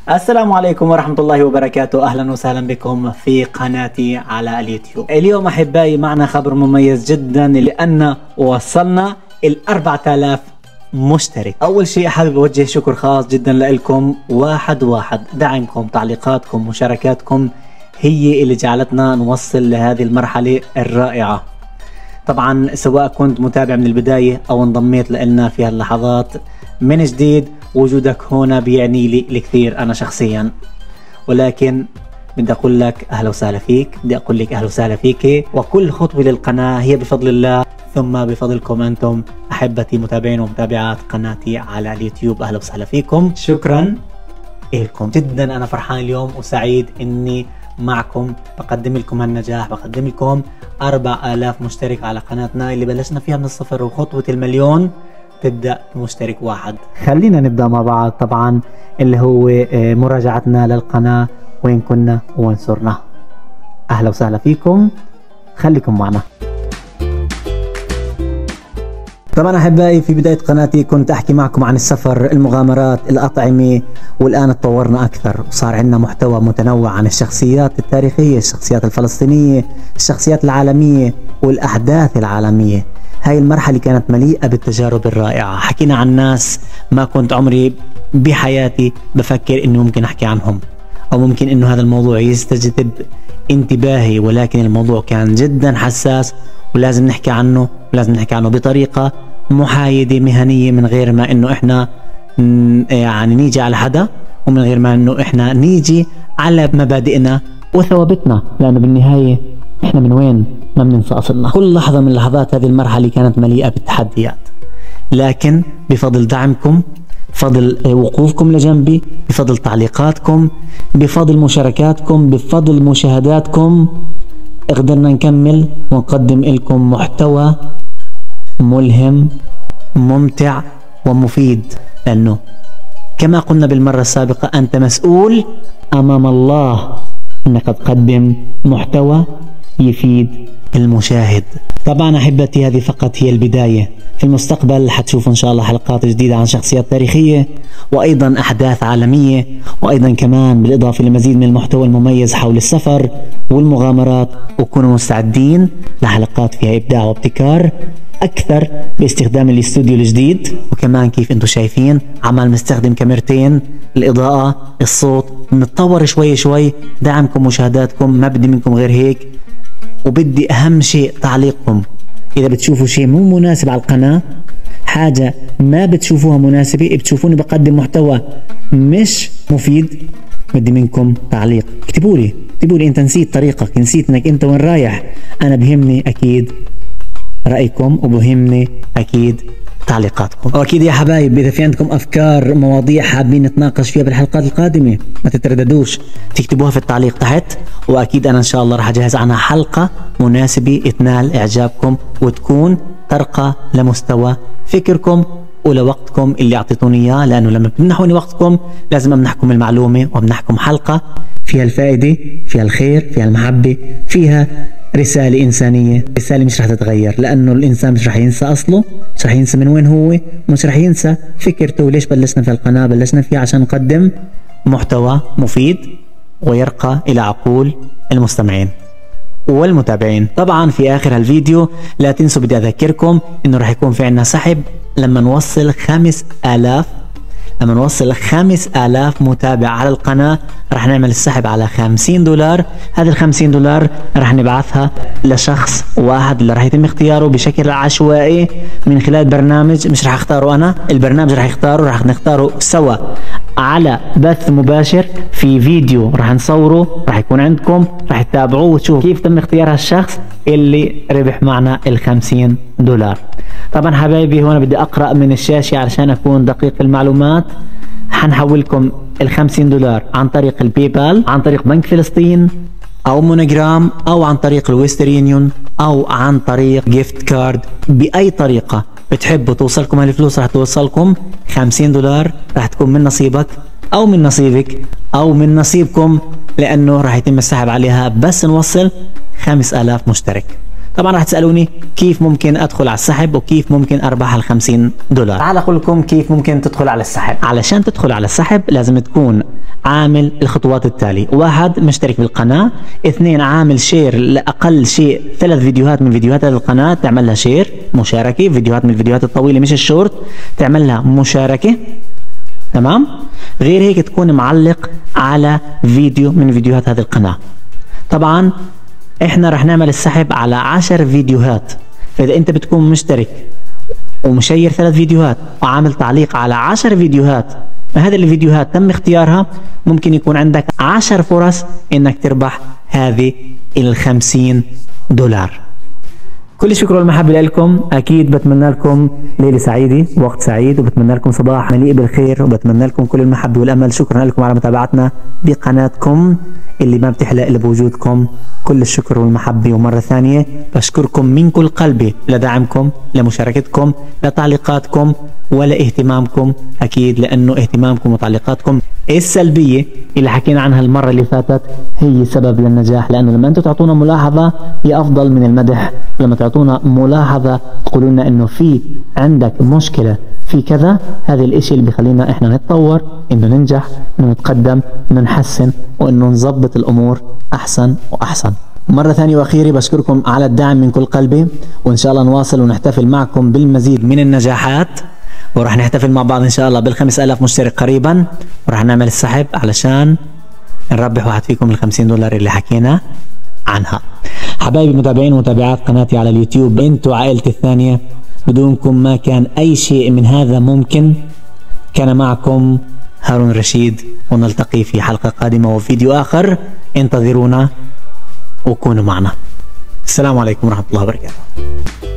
السلام عليكم ورحمة الله وبركاته. أهلا وسهلا بكم في قناتي على اليوتيوب. اليوم أحبائي معنا خبر مميز جدا لأن وصلنا 4000 مشترك. أول شيء حابب أوجه شكر خاص جدا لكم واحد دعمكم، تعليقاتكم، مشاركاتكم هي اللي جعلتنا نوصل لهذه المرحلة الرائعة. طبعا سواء كنت متابع من البداية أو انضميت لنا في هاللحظات من جديد، وجودك هنا بيعني لي الكثير أنا شخصيا، ولكن بدي أقول لك أهلا وسهلا فيك، بدي أقول لك أهلا وسهلا فيك. وكل خطوة للقناة هي بفضل الله ثم بفضلكم أنتم أحبتي متابعين ومتابعات قناتي على اليوتيوب. أهلا وسهلا فيكم، شكرا لكم جدا. أنا فرحان اليوم وسعيد إني معكم، بقدم لكم هالنجاح، بقدم لكم 4000 مشترك على قناتنا اللي بلشنا فيها من الصفر، وخطوة المليون تبدأ بمشترك واحد. خلينا نبدأ مع بعض طبعا اللي هو مراجعتنا للقناة، وين كنا وين صرنا. أهلا وسهلا فيكم، خليكم معنا. طبعا أحبائي في بداية قناتي كنت أحكي معكم عن السفر، المغامرات، الأطعمة، والآن تطورنا أكثر وصار عندنا محتوى متنوع عن الشخصيات التاريخية، الشخصيات الفلسطينية، الشخصيات العالمية والأحداث العالمية. هاي المرحلة كانت مليئة بالتجارب الرائعة. حكينا عن ناس ما كنت عمري بحياتي بفكر إنه ممكن أحكي عنهم، أو ممكن إنه هذا الموضوع يستجذب انتباهي، ولكن الموضوع كان جدا حساس ولازم نحكي عنه، ولازم نحكي عنه بطريقة محايدة مهنية، من غير ما إنه إحنا يعني نيجي على حدا، ومن غير ما إنه إحنا نيجي على مبادئنا وثوابتنا، لأنه بالنهاية إحنا من وين ما بننسى أصلنا. كل لحظة من لحظات هذه المرحلة كانت مليئة بالتحديات، لكن بفضل دعمكم، بفضل وقوفكم لجنبي، بفضل تعليقاتكم، بفضل مشاركاتكم، بفضل مشاهداتكم، قدرنا نكمل ونقدم لكم محتوى ملهم ممتع ومفيد. لأنه كما قلنا بالمرة السابقة، أنت مسؤول أمام الله إنك تقدم محتوى يفيد المشاهد. طبعا أحبتي هذه فقط هي البداية، في المستقبل حتشوفوا إن شاء الله حلقات جديدة عن شخصيات تاريخية، وأيضا أحداث عالمية، وأيضا كمان بالإضافة لمزيد من المحتوى المميز حول السفر والمغامرات. وكونوا مستعدين لحلقات فيها إبداع وابتكار أكثر باستخدام الاستوديو الجديد. وكمان كيف أنتم شايفين عمال مستخدم كاميرتين، الإضاءة، الصوت، نتطور شوي شوي. دعمكم ومشاهداتكم ما بدي منكم غير هيك، وبدي أهم شيء تعليقكم. إذا بتشوفوا شيء مو مناسب على القناة، حاجة ما بتشوفوها مناسبة، بتشوفوني بقدم محتوى مش مفيد، بدي منكم تعليق. اكتبوا لي أنت نسيت طريقك، نسيت إنك أنت وين رايح. أنا بهمني أكيد رأيكم، وبهمني أكيد تعليقاتكم. وأكيد يا حبايب إذا في عندكم أفكار، مواضيع حابين نتناقش فيها بالحلقات القادمة، ما تترددوش تكتبوها في التعليق تحت، وأكيد أنا إن شاء الله راح أجهز عنها حلقة مناسبة تنال إعجابكم وتكون ترقى لمستوى فكركم ولوقتكم اللي أعطيتوني إياه. لأنه لما بتمنحوني وقتكم لازم أمنحكم المعلومة وأمنحكم حلقة فيها الفائدة، فيها الخير، فيها المحبة، فيها رسالة إنسانية، رسالة مش رح تتغير. لأنه الإنسان مش رح ينسى أصله، مش رح ينسى من وين هو، مش رح ينسى فكرته. ليش بلشنا في القناة؟ بلشنا فيها عشان نقدم محتوى مفيد ويرقى إلى عقول المستمعين والمتابعين. طبعا في آخر هالفيديو لا تنسوا، بدي أذكركم إنه رح يكون في عنا سحب لما نوصل 5000 متابع على القناة. رح نعمل السحب على $50. هذه $50 رح نبعثها لشخص واحد اللي رح يتم اختياره بشكل عشوائي من خلال برنامج، مش رح اختاره أنا، البرنامج رح يختاره، رح نختاره سوا على بث مباشر في فيديو رح نصوره، رح يكون عندكم، رح تتابعوه وتشوفوا كيف تم اختيار هالشخص اللي ربح معنا $50. طبعا حبايبي هون بدي أقرأ من الشاشة علشان أكون دقيق في المعلومات. حنحولكم $50 عن طريق الباي بال، عن طريق بنك فلسطين، أو مونوجرام، أو عن طريق الويسترن يونيون، أو عن طريق جيفت كارد. بأي طريقة بتحبوا توصلكم هالفلوس رح توصلكم $50، رح تكون من نصيبك أو من نصيبك أو من نصيبكم، لأنه رح يتم السحب عليها بس نوصل 5000 مشترك. طبعا راح تسألوني كيف ممكن أدخل على السحب وكيف ممكن أربح $50. تعال أقول لكم كيف ممكن تدخل على السحب. علشان تدخل على السحب لازم تكون عامل الخطوات التالي: 1 مشترك بالقناة، 2 عامل شير لأقل شيء 3 فيديوهات من فيديوهات هذه القناة تعمل لها شير مشاركة، فيديوهات من الفيديوهات الطويلة مش الشورت تعمل لها مشاركة، تمام؟ غير هيك تكون معلق على فيديو من فيديوهات هذه القناة. طبعا احنا رح نعمل السحب على 10 فيديوهات، فاذا انت بتكون مشترك ومشير 3 فيديوهات وعامل تعليق على 10 فيديوهات، هذه الفيديوهات تم اختيارها، ممكن يكون عندك 10 فرص انك تربح هذه $50. كل الشكر والمحبة لكم، أكيد بتمنى لكم ليلة سعيدة ووقت سعيد، وبتمنى لكم صباح مليء بالخير، وبتمنى لكم كل المحبة والأمل. شكرا لكم على متابعتنا بقناتكم اللي ما بتحلق إلا بوجودكم. كل الشكر والمحبة، ومرة ثانية بشكركم من كل قلبي لدعمكم، لمشاركتكم، لتعليقاتكم ولاهتمامكم، أكيد لأنه اهتمامكم وتعليقاتكم السلبية اللي حكينا عنها المرة اللي فاتت هي سبب للنجاح. لأنه لما أنتم تعطونا ملاحظة هي أفضل من المدح، لما تعطونا ملاحظة تقولوا لنا إنه في عندك مشكلة في كذا، هذا الإشي اللي بيخلينا إحنا نتطور، إنه ننجح، إنه نتقدم، إنه نحسن، وإنه نظبط الأمور أحسن وأحسن. مرة ثانية وأخيرة بشكركم على الدعم من كل قلبي، وإن شاء الله نواصل ونحتفل معكم بالمزيد من النجاحات، ورح نحتفل مع بعض إن شاء الله بال5000 مشترك قريبا، ورح نعمل السحب علشان نربح واحد فيكم $50 اللي حكينا عنها. حبايبي المتابعين ومتابعات قناتي على اليوتيوب، انتوا عائلتي الثانية، بدونكم ما كان أي شيء من هذا ممكن. كان معكم هارون رشيد، ونلتقي في حلقة قادمة وفيديو آخر. انتظرونا وكونوا معنا. السلام عليكم ورحمة الله وبركاته.